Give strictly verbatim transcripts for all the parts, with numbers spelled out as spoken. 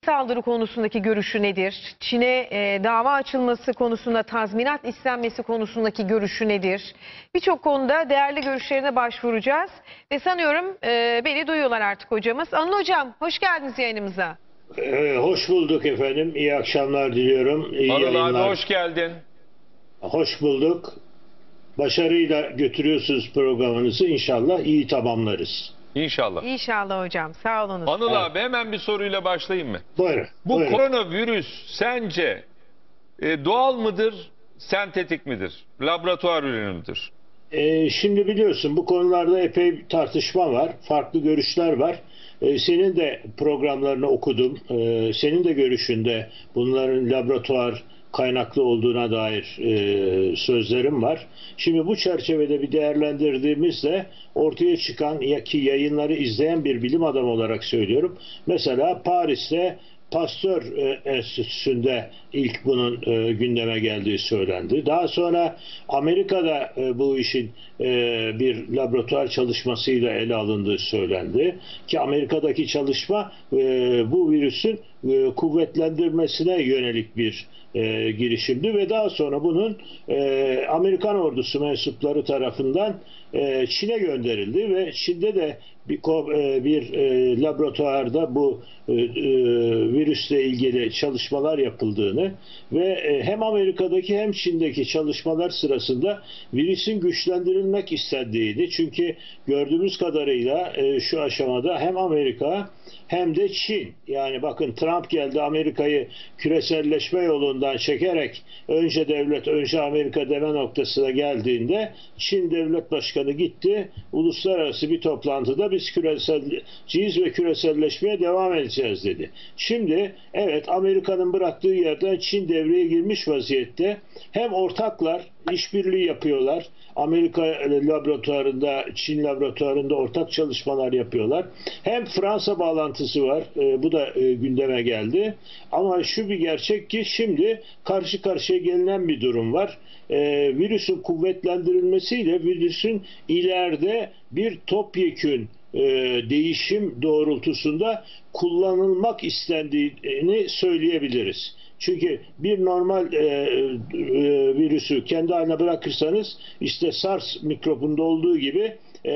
Saldırı konusundaki görüşü nedir? Çin'e e, dava açılması konusunda tazminat istenmesi konusundaki görüşü nedir? Birçok konuda değerli görüşlerine başvuracağız. Ve sanıyorum e, beni duyuyorlar artık hocamız. Anıl Hocam, hoş geldiniz yayınımıza. Ee, hoş bulduk efendim. İyi akşamlar diliyorum. İyi Anıl yayınlar. abi hoş geldin. Hoş bulduk. Başarıyla götürüyorsunuz programınızı. İnşallah iyi tamamlarız. İnşallah. İnşallah hocam, sağ olunuz. Anıl Evet. abi hemen bir soruyla başlayayım mı? Buyurun. Bu buyurun. koronavirüs sence e, doğal mıdır, sentetik midir? Laboratuvar ürünü müdür? Ee, şimdi biliyorsun bu konularda epey tartışma var. Farklı görüşler var. Ee, senin de programlarını okudum. Ee, senin de görüşünde bunların laboratuvar kaynaklı olduğuna dair e, sözlerim var. Şimdi bu çerçevede bir değerlendirdiğimizde ortaya çıkan ya ki yayınları izleyen bir bilim adamı olarak söylüyorum. Mesela Paris'te Pasteur e, Enstitüsü'nde ilk bunun e, gündeme geldiği söylendi. Daha sonra Amerika'da e, bu işin e, bir laboratuvar çalışmasıyla ele alındığı söylendi. Ki Amerika'daki çalışma e, bu virüsün e, kuvvetlendirmesine yönelik bir e, girişimdi ve daha sonra bunun e, Amerikan ordusu mensupları tarafından e, Çin'e gönderildi ve Çin'de de bir, bir e, laboratuvarda bu e, e, virüsle ilgili çalışmalar yapıldığını ve e, hem Amerika'daki hem Çin'deki çalışmalar sırasında virüsün güçlendirilmek istendiğini, çünkü gördüğümüz kadarıyla e, şu aşamada hem Amerika hem de Çin, yani bakın Trump geldi Amerika'yı küreselleşme yolundan çekerek önce devlet önce Amerika deme noktasına geldiğinde Çin devlet başkanı gitti uluslararası bir toplantıda biz küreselciyiz ve küreselleşmeye devam edeceğiz dedi. Şimdi evet, Amerika'nın bıraktığı yerden Çin devreye girmiş vaziyette. Hem ortaklar işbirliği yapıyorlar. Amerika laboratuvarında, Çin laboratuvarında ortak çalışmalar yapıyorlar. Hem Fransa bağlantısı var. E, bu da e, gündeme geldi. Ama şu bir gerçek ki şimdi karşı karşıya gelinen bir durum var. E, virüsün kuvvetlendirilmesiyle virüsün ileride bir topyekün e, değişim doğrultusunda kullanılmak istendiğini söyleyebiliriz. Çünkü bir normal e, e, virüsü kendi haline bırakırsanız işte SARS mikrobunda olduğu gibi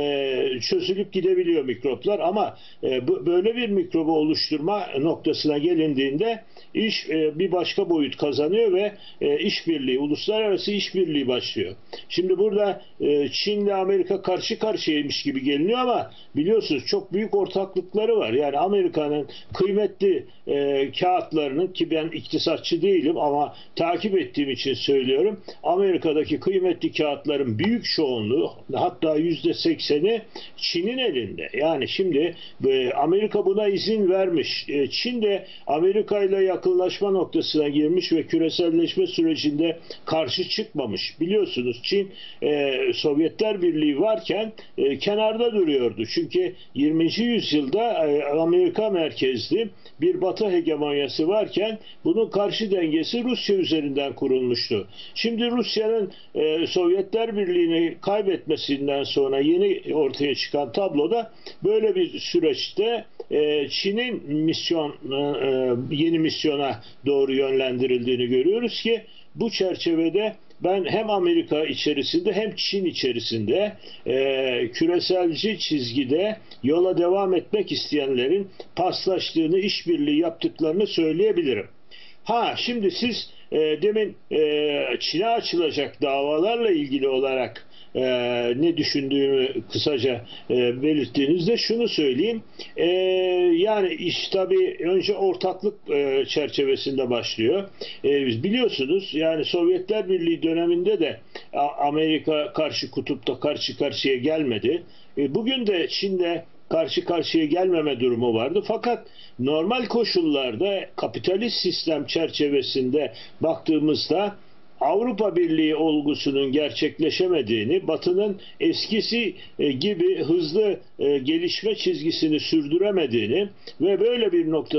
e, çözülüp gidebiliyor mikroplar, ama e, bu, böyle bir mikrobu oluşturma noktasına gelindiğinde iş e, bir başka boyut kazanıyor ve e, işbirliği, uluslararası işbirliği başlıyor. Şimdi burada e, Çin ile Amerika karşı karşıyaymış gibi geliniyor ama biliyorsunuz çok büyük ortaklıkları var. Yani Amerika'nın kıymetli e, kağıtlarının, ki ben iktisatçı değilim ama takip ettiğim için söylüyorum, Amerika'daki kıymetli kağıtların büyük çoğunluğu, hatta yüzde sekseni Çin'in elinde. Yani şimdi e, Amerika buna izin vermiş. E, Çin de Amerika ile yakınlaşma noktasına girmiş ve küreselleşme sürecinde karşı çıkmamış. Biliyorsunuz Çin e, Sovyetler Birliği varken e, kenarda duruyordu. Çünkü yirminci yüzyılda e, Amerika merkezli bir Batı hegemonyası varken bunun karşı dengesi Rusya üzerinden kurulmuştu. Şimdi Rusya'nın e, Sovyetler Birliği'ni kaybetmesinden sonra yeni ortaya çıkan tabloda böyle bir süreçte e, Çin'in misyon e, yeni misyona doğru yönlendirildiğini görüyoruz ki bu çerçevede ben hem Amerika içerisinde hem Çin içerisinde e, küreselci çizgide yola devam etmek isteyenlerin paslaştığını, işbirliği yaptıklarını söyleyebilirim. Ha şimdi siz e, demin e, Çin'e açılacak davalarla ilgili olarak e, ne düşündüğümü kısaca e, belirttiğinizde şunu söyleyeyim. E, yani iş tabii önce ortaklık e, çerçevesinde başlıyor. E, biliyorsunuz yani Sovyetler Birliği döneminde de Amerika karşı kutupta karşı karşıya gelmedi. E, bugün de Çin'de karşı karşıya gelmeme durumu vardı. Fakat normal koşullarda kapitalist sistem çerçevesinde baktığımızda Avrupa Birliği olgusunun gerçekleşemediğini, Batı'nın eskisi gibi hızlı gelişme çizgisini sürdüremediğini ve böyle bir noktada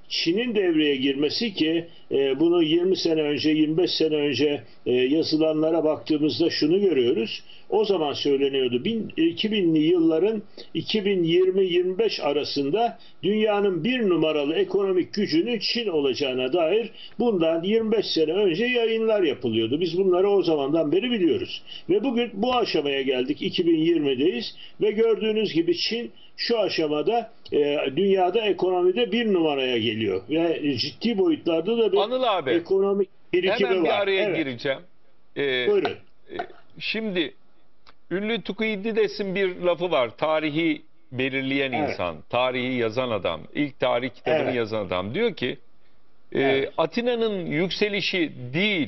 Çin'in devreye girmesi ki e, bunu yirmi sene önce, yirmi beş sene önce e, yazılanlara baktığımızda şunu görüyoruz. O zaman söyleniyordu. iki binli yılların iki bin yirmi yirmi beş arasında dünyanın bir numaralı ekonomik gücünün Çin olacağına dair bundan yirmi beş sene önce yayınlar yapılıyordu. Biz bunları o zamandan beri biliyoruz. Ve bugün bu aşamaya geldik. iki bin yirmideyiz ve gördüğünüz gibi Çin şu aşamada e, dünyada ekonomide bir numaraya geliyor. Ve ciddi boyutlarda da bir Anıl abi, ekonomik birikimi var. hemen bir araya Evet. gireceğim. Ee, Buyurun. e, Şimdi ünlü Tukuyidides'in bir lafı var. Tarihi belirleyen Evet. insan, tarihi yazan adam, ilk tarih kitabını Evet. yazan adam. Diyor ki e, Evet. Atina'nın yükselişi değil,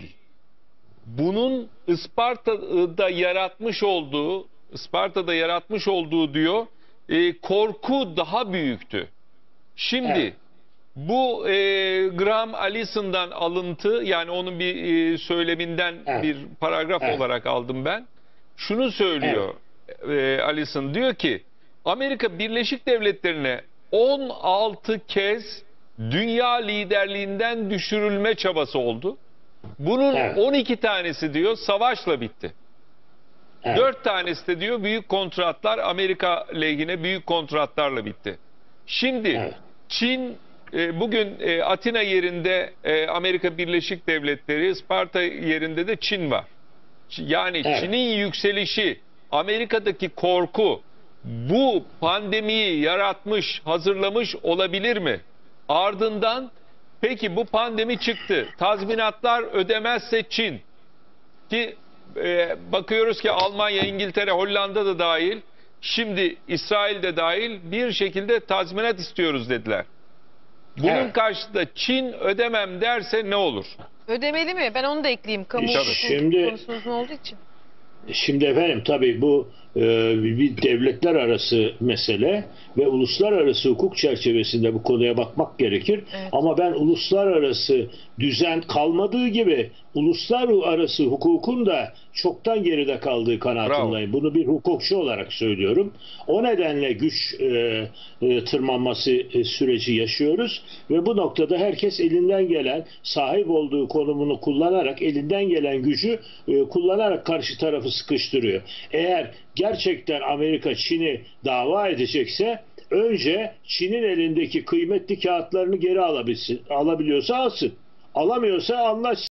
bunun Isparta'da yaratmış olduğu, Isparta'da yaratmış olduğu diyor, e, korku daha büyüktü. Şimdi Evet. bu e, Graham Allison'dan alıntı, yani onun bir e, söyleminden Evet. bir paragraf Evet. olarak aldım ben. Şunu söylüyor e, Allison, diyor ki Amerika Birleşik Devletleri'ne on altı kez dünya liderliğinden düşürülme çabası oldu. Bunun Evet. on iki tanesi diyor savaşla bitti. Evet. Dört tanesi de diyor büyük kontratlar, Amerika lehine büyük kontratlarla bitti. Şimdi Evet. Çin e, bugün e, Atina yerinde e, Amerika Birleşik Devletleri, Isparta yerinde de Çin var. Ç- Yani Evet. Çin'in yükselişi, Amerika'daki korku bu pandemiyi yaratmış, hazırlamış olabilir mi? Ardından peki bu pandemi çıktı. Tazminatlar ödemezse Çin, ki e, bakıyoruz ki Almanya, İngiltere, Hollanda da dahil, şimdi İsrail de dahil bir şekilde tazminat istiyoruz dediler. Bunun Evet. karşısında Çin ödemem derse ne olur? Ödemeli mi? Ben onu da ekleyeyim. Kamu Tabii. hukuku Şimdi- konusunuz olduğu için. Şimdi efendim tabii bu e, bir devletler arası mesele ve uluslararası hukuk çerçevesinde bu konuya bakmak gerekir. Evet. Ama ben uluslararası düzen kalmadığı gibi uluslararası hukukun da çoktan geride kaldığı kanaatindeyim. Bunu bir hukukçu olarak söylüyorum. O nedenle güç e, e, tırmanması e, süreci yaşıyoruz ve bu noktada herkes elinden gelen, sahip olduğu konumunu kullanarak, elinden gelen gücü e, kullanarak karşı tarafı sıkıştırıyor. Eğer gerçekten Amerika Çin'i dava edecekse önce Çin'in elindeki kıymetli kağıtlarını geri alabilsin. Alabiliyorsa alsın. Alamıyorsa anlaş.